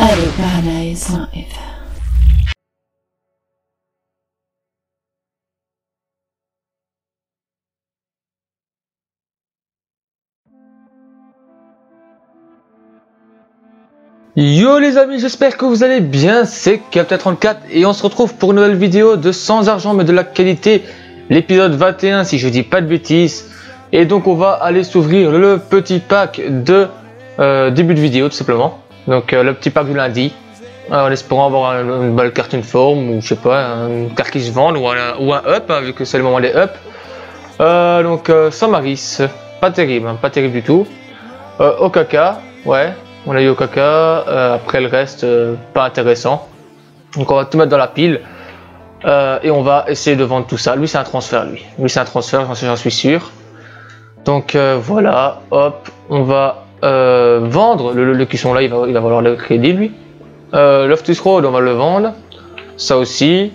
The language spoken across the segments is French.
Shadow Paradise Live. Yo les amis, j'espère que vous allez bien, c'est Captain34 et on se retrouve pour une nouvelle vidéo de sans argent mais de la qualité, l'épisode 21 si je dis pas de bêtises. Et donc on va aller s'ouvrir le petit pack de début de vidéo tout simplement. Donc le petit pack du lundi, en espérant avoir une belle carte uniforme ou je sais pas, une carte qui se vend ou un up, hein, vu que c'est le moment des up. Donc Samaris, pas terrible, hein, pas terrible du tout. Okaka, ouais. On a eu Okaka, après le reste pas intéressant. Donc on va tout mettre dans la pile et on va essayer de vendre tout ça. Lui c'est un transfert, lui c'est un transfert, j'en suis sûr. Donc voilà, hop, on va vendre le cuisson là, il va valoir le crédit lui. Loftus Road on va le vendre, ça aussi,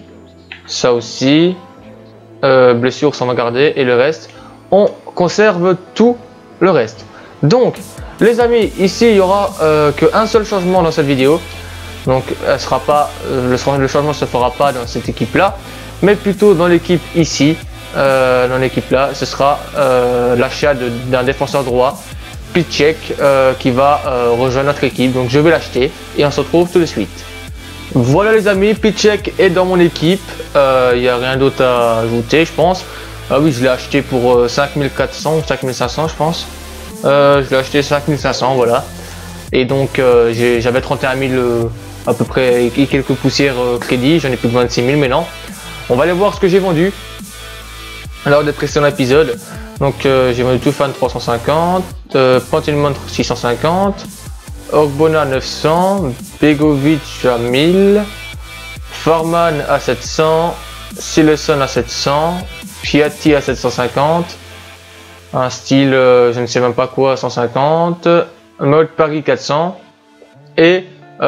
blessure ça on va garder et le reste, on conserve tout le reste. Donc les amis, ici il y aura qu'un seul changement dans cette vidéo. Donc elle sera pas, le changement ne se fera pas dans cette équipe là, mais plutôt dans l'équipe ici. Dans l'équipe là, ce sera l'achat d'un défenseur droit, Piszczek, qui va rejoindre notre équipe. Donc je vais l'acheter et on se retrouve tout de suite. Voilà les amis, Piszczek est dans mon équipe. Il n'y a rien d'autre à ajouter je pense. Ah oui, je l'ai acheté pour 5400 ou 5500 je pense. Je l'ai acheté 5500, voilà. Et donc j'avais 31 000 à peu près et quelques poussières crédit. J'en ai plus de 26 000 maintenant. On va aller voir ce que j'ai vendu lors des précédents épisodes. Donc j'ai vendu Tufan 350, Pantilmon 650, Ogbonna 900, Begovic à 1000, Farman à 700, Sileson à 700, Piatti à 750. Un style, je ne sais même pas quoi, 150, mode Paris 400 et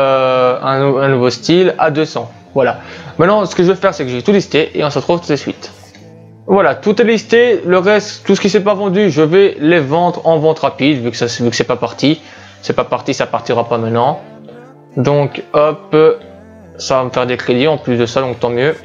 un nouveau style à 200. Voilà. Maintenant, ce que je vais faire, c'est que je vais tout lister et on se retrouve tout de suite. Voilà, tout est listé. Le reste, tout ce qui s'est pas vendu, je vais les vendre en vente rapide vu que c'est pas parti. C'est pas parti, ça partira pas maintenant. Donc, hop, ça va me faire des crédits en plus de ça, donc tant mieux.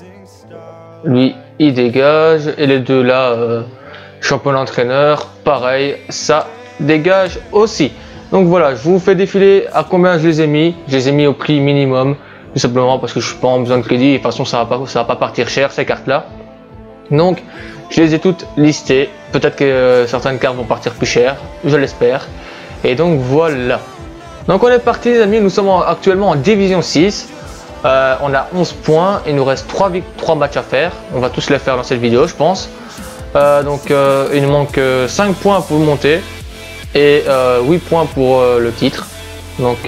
Lui, il dégage et les deux là. Champion entraîneur, pareil, ça dégage aussi. Donc voilà, je vous fais défiler à combien je les ai mis. Je les ai mis au prix minimum, tout simplement parce que je suis pas en besoin de crédit. Et de toute façon, ça va pas partir cher ces cartes-là. Donc, je les ai toutes listées. Peut-être que certaines cartes vont partir plus cher, je l'espère. Et donc voilà. Donc on est parti les amis, nous sommes actuellement en division 6. On a 11 points, il nous reste 3 matchs à faire. On va tous les faire dans cette vidéo, je pense. Il nous manque 5 points pour monter et 8 points pour le titre. Donc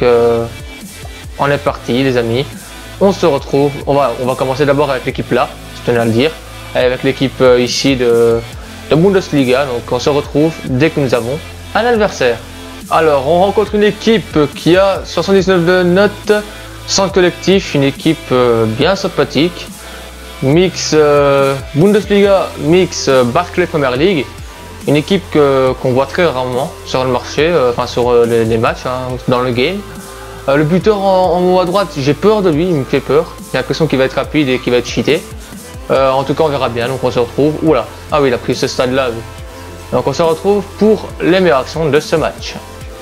on est parti les amis. On se retrouve, on va commencer d'abord avec l'équipe là, je tenais à le dire. Avec l'équipe ici de Bundesliga. Donc on se retrouve dès que nous avons un adversaire. Alors on rencontre une équipe qui a 79 de notes, sans collectif, une équipe bien sympathique. Mix Bundesliga, mix Barclay Premier League, une équipe qu'on voit très rarement sur le marché, enfin sur les matchs, hein, dans le game. Le buteur en haut à droite, j'ai peur de lui, il me fait peur. J'ai l'impression qu'il va être rapide et qu'il va être cheaté. En tout cas, on verra bien. Donc on se retrouve. Oula, ah oui, il a pris ce stade-là. Donc on se retrouve pour les meilleures actions de ce match.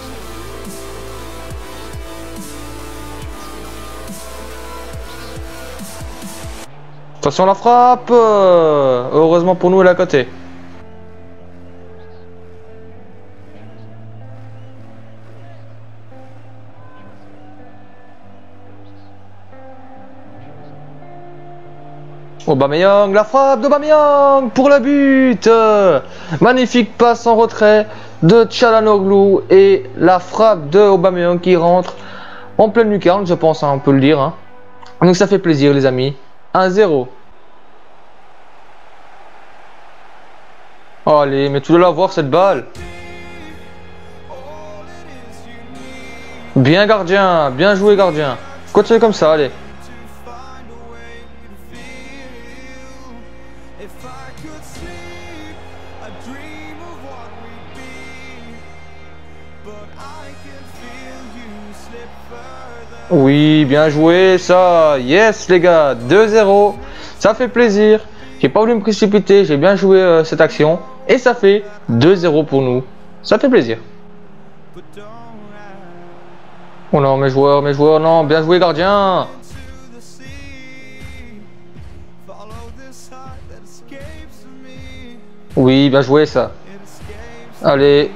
Attention la frappe, heureusement pour nous elle est à côté. Aubameyang, la frappe d'Aubameyang pour le but. Magnifique passe en retrait de Çalhanoğlu et la frappe de Aubameyang qui rentre en pleine lucarne, je pense, hein, on peut le dire. Hein. Donc ça fait plaisir les amis. 1-0. Oh, allez, mais tu dois la voir cette balle. Bien gardien, bien joué gardien. Continue comme ça, allez. Oui, bien joué, ça. Yes, les gars, 2-0. Ça fait plaisir. J'ai pas voulu me précipiter, j'ai bien joué cette action. Et ça fait 2-0 pour nous. Ça fait plaisir. Oh non, mes joueurs, non. Bien joué, gardien. Oui, bien joué, ça. Allez.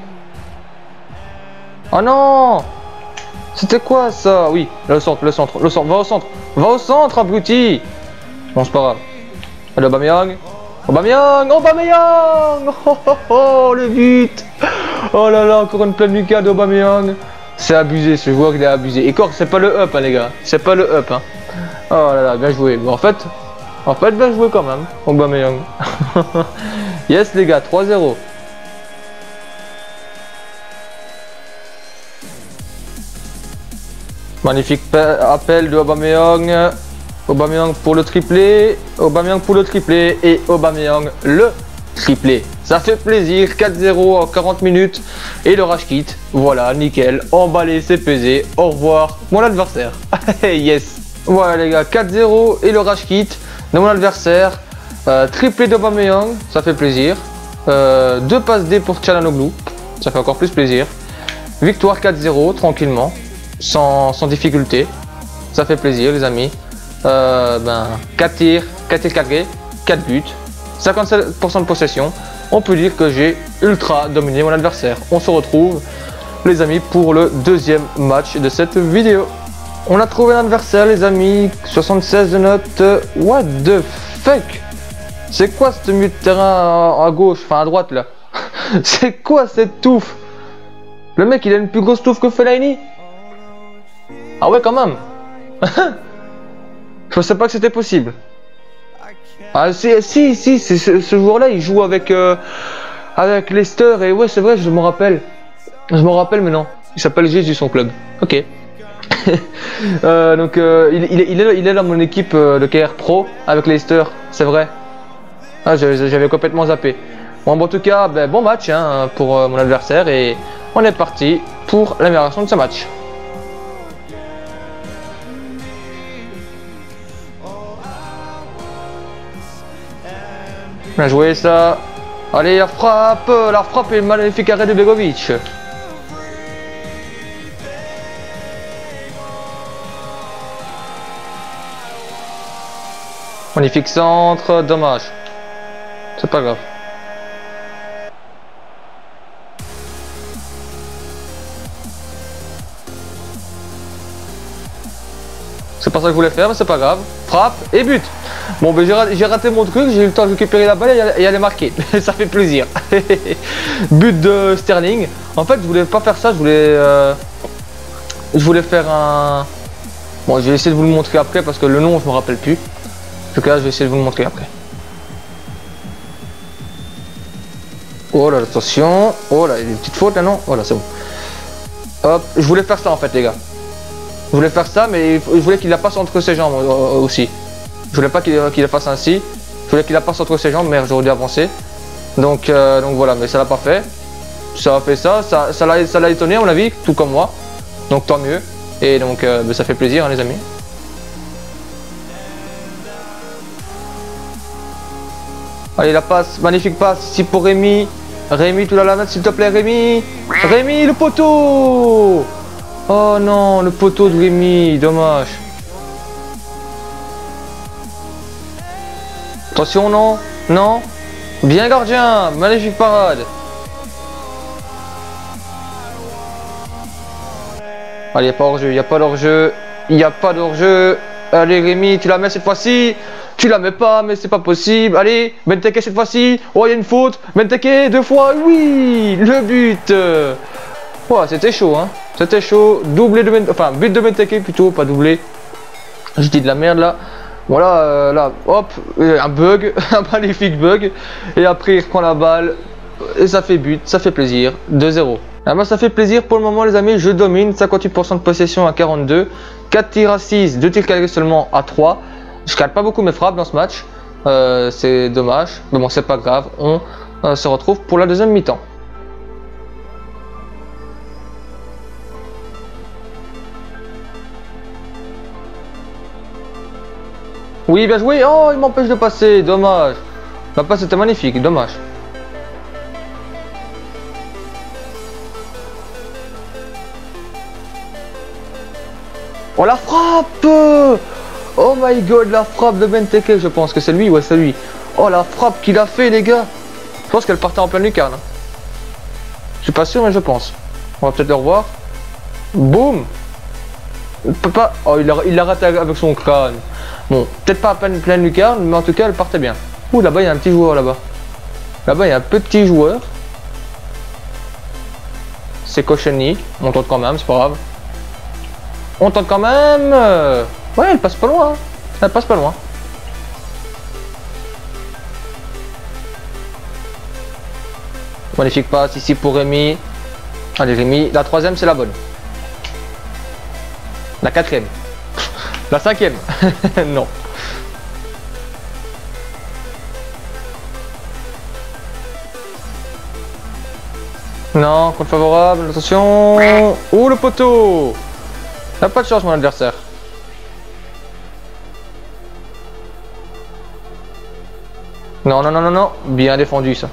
Oh non! C'était quoi ça? Oui, le centre. Va au centre, abruti! Bon, c'est pas grave. Allez, Aubameyang! Oh, oh, oh, le but! Oh là là, encore une pleine lucarne d'Aubameyang. C'est abusé, ce joueur, il est abusé. Et encore, c'est pas le up, hein, les gars. C'est pas le up, hein. Oh là là, bien joué. Bon, en fait, bien joué quand même, Aubameyang. Yes, les gars, 3-0. Magnifique appel de Aubameyang. Aubameyang pour le triplé. Et Aubameyang le triplé. Ça fait plaisir. 4-0 en 40 minutes. Et le rage kit. Voilà, nickel. Emballé, c'est pesé. Au revoir, mon adversaire. Yes. Voilà, les gars, 4-0 et le rage kit de mon adversaire. Triplé d'Aubameyang. Ça fait plaisir. 2 passes D pour Çalhanoğlu. Ça fait encore plus plaisir. Victoire 4-0, tranquillement. Sans difficulté, ça fait plaisir les amis. 4 tirs, 4 buts, 57% de possession. On peut dire que j'ai ultra dominé mon adversaire. On se retrouve les amis pour le deuxième match de cette vidéo. On a trouvé un adversaire les amis, 76 de notes. What the fuck? C'est quoi ce milieu de terrain à gauche, enfin à droite là? C'est quoi cette touffe? Le mec il a une plus grosse touffe que Fellaini. Ah ouais, quand même. Je pensais pas que c'était possible. Ah si, ce joueur-là, il joue avec Leicester et ouais, c'est vrai, je me rappelle. Mais non. Il s'appelle Jésus son club. Ok. Donc il est dans mon équipe de KR Pro avec Leicester, c'est vrai. Ah, j'avais complètement zappé. Bon, en tout cas, bon match hein, pour mon adversaire et on est parti pour l'amélioration de ce match. Bien joué ça. Allez, la frappe et le magnifique arrêt de Begovic. Magnifique centre, dommage. C'est pas grave. C'est pas ça que je voulais faire, mais c'est pas grave. Frappe et but. Bon, ben j'ai raté mon truc, j'ai eu le temps de récupérer la balle et aller marquer. Ça fait plaisir. But de Sterling. En fait, je voulais pas faire ça, je voulais faire un... Bon, je vais essayer de vous le montrer après parce que le nom, je me rappelle plus. En tout cas, je vais essayer de vous le montrer après. Oh là, attention. Oh là, il y a une petite faute là, non? Voilà, c'est bon. Hop, je voulais faire ça en fait, les gars. Je voulais faire ça, mais je voulais qu'il la passe entre ses jambes aussi. Je voulais pas qu'il la fasse ainsi. Je voulais qu'il la passe entre ses jambes, mais j'aurais dû avancer. Donc voilà, mais ça l'a pas fait. Ça a fait ça l'a étonné à mon avis, tout comme moi. Donc tant mieux. Et donc ça fait plaisir hein, les amis. Allez la passe, magnifique passe ici pour Rémi. Rémi, tu dois la mettre s'il te plaît Rémi. Rémi, le poteau. Oh non, le poteau de Rémi, dommage. Attention, non, non. Bien gardien, magnifique parade. Allez, il n'y a pas hors-jeu, il n'y a pas d'hors-jeu. Il n'y a pas d'hors-jeu. Allez Rémi, tu la mets cette fois-ci. Tu la mets pas, mais c'est pas possible. Allez, Benteke cette fois-ci. Oh, il y a une faute. Benteke, 2 fois. Oui, le but. Oh, c'était chaud, hein. C'était chaud. Doublé de Benteke. Enfin, but de Benteke plutôt, pas doublé. Je dis de la merde là. Voilà, là, hop, un bug, un magnifique bug. Et après, il reprend la balle. Et ça fait but, ça fait plaisir. 2-0. Ah bah, ça fait plaisir pour le moment, les amis. Je domine. 58% de possession à 42. 4 tirs à 6, 2 tirs calés seulement à 3. Je calme pas beaucoup mes frappes dans ce match. C'est dommage. Mais bon, c'est pas grave. On se retrouve pour la deuxième mi-temps. Oui, bien joué. Oh, il m'empêche de passer. Dommage. La passe était magnifique. Dommage. Oh, la frappe! Oh my god, la frappe de Benteke, je pense que c'est lui. Ouais, c'est lui. Oh, la frappe qu'il a fait, les gars. Je pense qu'elle partait en pleine lucarne. Je suis pas sûr, mais je pense. On va peut-être le revoir. Boum! Pas... Oh, il l'a raté avec son crâne. Bon, peut-être pas à pleine lucarne, mais en tout cas, elle partait bien. Ouh, là-bas, il y a un petit joueur là-bas. Là-bas, il y a un petit joueur. C'est Koscielny. On tente quand même, c'est pas grave. On tente quand même. Ouais, elle passe pas loin. Elle passe pas loin. Magnifique passe ici pour Rémi. Allez, Rémi. La troisième, c'est la bonne. La quatrième. La cinquième. Non. Non, compte favorable. Attention. Oh, le poteau. N'a pas de chance, mon adversaire. Non, non, non, non, non. Bien défendu, ça.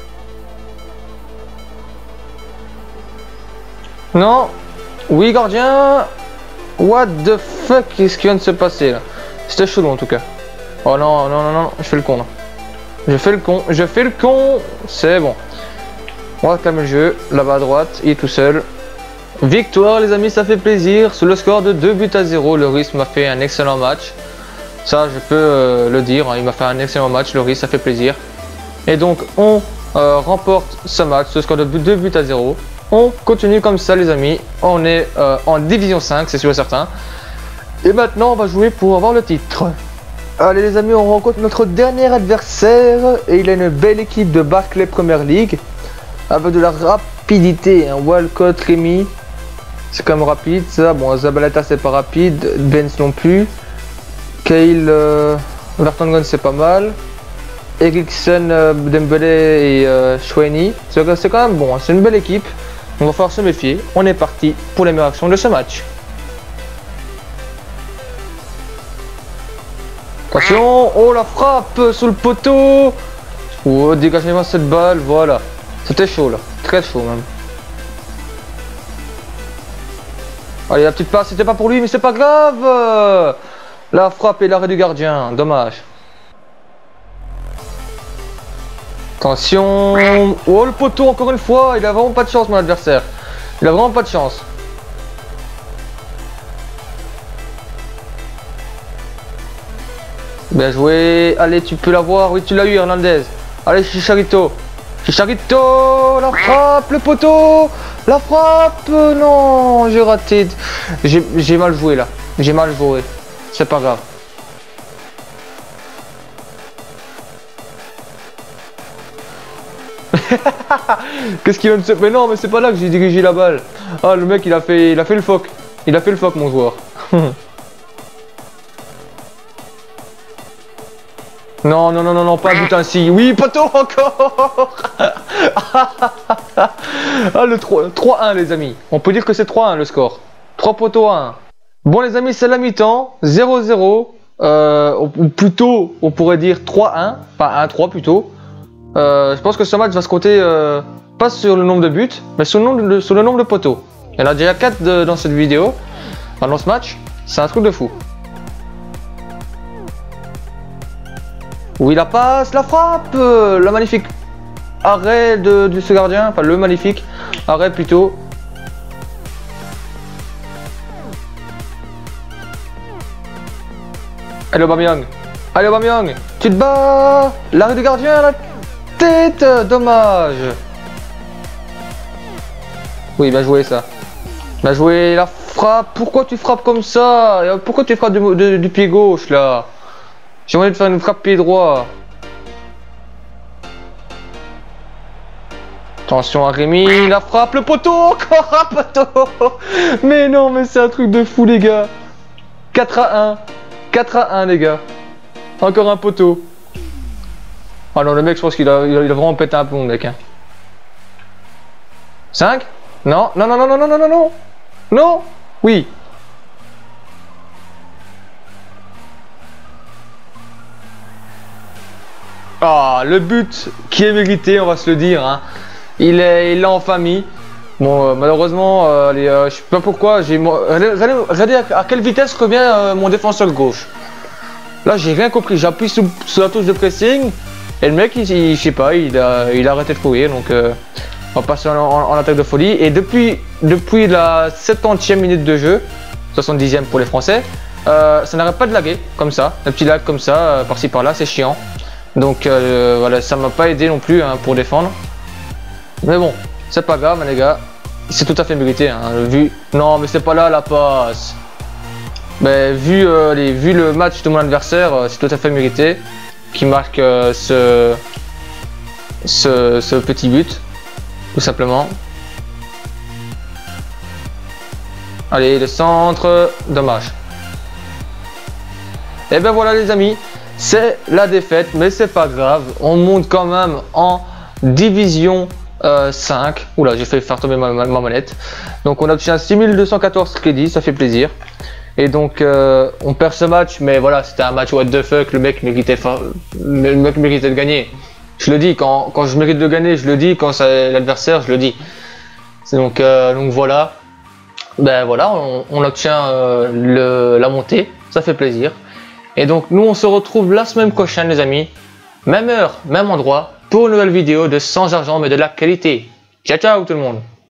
Non. Oui, gardien. What the fuck, qu'est-ce qui vient de se passer là? C'était chelou en tout cas. Oh non, non, non, non, je fais le con là. Je fais le con, je fais le con. C'est bon. On va calmer le jeu. Là-bas à droite, il est tout seul. Victoire les amis, ça fait plaisir. Sur le score de 2-0, Lloris m'a fait un excellent match. Ça je peux le dire, hein. Il m'a fait un excellent match, Lloris, ça fait plaisir. Et donc on remporte ce match, ce score de 2-0. On continue comme ça les amis, on est en division 5, c'est sûr et certain. Et maintenant on va jouer pour avoir le titre. Allez les amis, on rencontre notre dernier adversaire. Et il a une belle équipe de Barclay Premier League. Avec de la rapidité, hein. Walcott, Rémi. C'est quand même rapide ça. Bon, Zabaleta c'est pas rapide, Benz non plus. Kyle Vertonghen c'est pas mal. Eriksen, Dembélé et Chouini. C'est quand même bon, hein. C'est une belle équipe. On va falloir se méfier. On est parti pour les meilleures actions de ce match. Attention. Oh la frappe sous le poteau. Oh, dégagez-moi cette balle. Voilà. C'était chaud là. Très chaud même. Allez, la petite passe, c'était pas pour lui, mais c'est pas grave. La frappe et l'arrêt du gardien. Dommage. Attention. Oh le poteau encore une fois. Il a vraiment pas de chance mon adversaire. Il a vraiment pas de chance. Bien joué. Allez, tu peux l'avoir. Oui, tu l'as eu Hernandez. Allez, Chicharito. Chicharito. La frappe. Le poteau. La frappe. Non, j'ai raté. J'ai mal joué là. J'ai mal joué. C'est pas grave. Qu'est-ce qu'il vient de se... Mais non, mais c'est pas là que j'ai dirigé la balle. Ah, le mec, il a fait le phoque. Il a fait le phoque, mon joueur. Non, non, non, non, non, pas but ainsi. Oui, poteau encore. Ah, le 3-1, les amis. On peut dire que c'est 3-1 le score. 3 poteaux à 1. Bon, les amis, c'est la mi-temps. 0-0. Ou plutôt, on pourrait dire 3-1. Pas 1-3 plutôt. Je pense que ce match va se compter pas sur le nombre de buts, mais sur le nombre de poteaux. Il y en a déjà 4 dans cette vidéo, dans ce match. C'est un truc de fou. Oui, la passe, la frappe, le magnifique arrêt de ce gardien, enfin le magnifique arrêt plutôt. Allez Aubameyang, allez Aubameyang, tu te bats, l'arrêt du gardien, la tête, dommage. Oui, bien joué ça. Bien joué, la frappe, pourquoi tu frappes comme ça? Pourquoi tu frappes du pied gauche là? J'ai envie de faire une frappe pied droit. Attention à Rémi, la frappe, le poteau, encore un poteau. Mais non, mais c'est un truc de fou les gars. 4-1, 4-1 les gars. Encore un poteau. Ah non, le mec, je pense qu'il a vraiment pété un plomb, mec. Hein. 5? Non, non, non, non, non, non, non, non, non. Non. Oui. voilà, le but qui est mérité, on va se le dire. Hein. Il est en famille. Bon, malheureusement, je sais pas pourquoi. Regardez à quelle vitesse revient mon défenseur gauche. Là, j'ai rien compris. J'appuie sur la touche de pressing et le mec, je sais pas, il a arrêté de courir. Donc, on va passer en attaque de folie. Et depuis la 70e minute de jeu, 70e pour les Français, ça n'arrête pas de laguer comme ça. Un petit lag comme ça, par-ci par-là, c'est chiant. Donc, voilà, ça m'a pas aidé non plus hein, pour défendre. Mais bon, c'est pas grave, les gars. C'est tout à fait mérité. Hein, non, mais c'est pas là la passe. Mais vu le match de mon adversaire, c'est tout à fait mérité qui marque ce petit but, tout simplement. Allez, le centre, dommage. Et ben voilà les amis, c'est la défaite, mais c'est pas grave. On monte quand même en division 5. Oula, j'ai failli faire tomber ma manette. Donc on obtient 6214 crédits, ça fait plaisir. Et donc on perd ce match, mais voilà, c'était un match what the fuck, le mec méritait de gagner. Je le dis, quand je mérite de gagner, je le dis, quand c'est l'adversaire, je le dis. Donc voilà, ben voilà, on obtient la montée, ça fait plaisir. Et donc nous on se retrouve la semaine prochaine les amis, même heure, même endroit, pour une nouvelle vidéo de sans argent mais de la qualité. Ciao ciao tout le monde.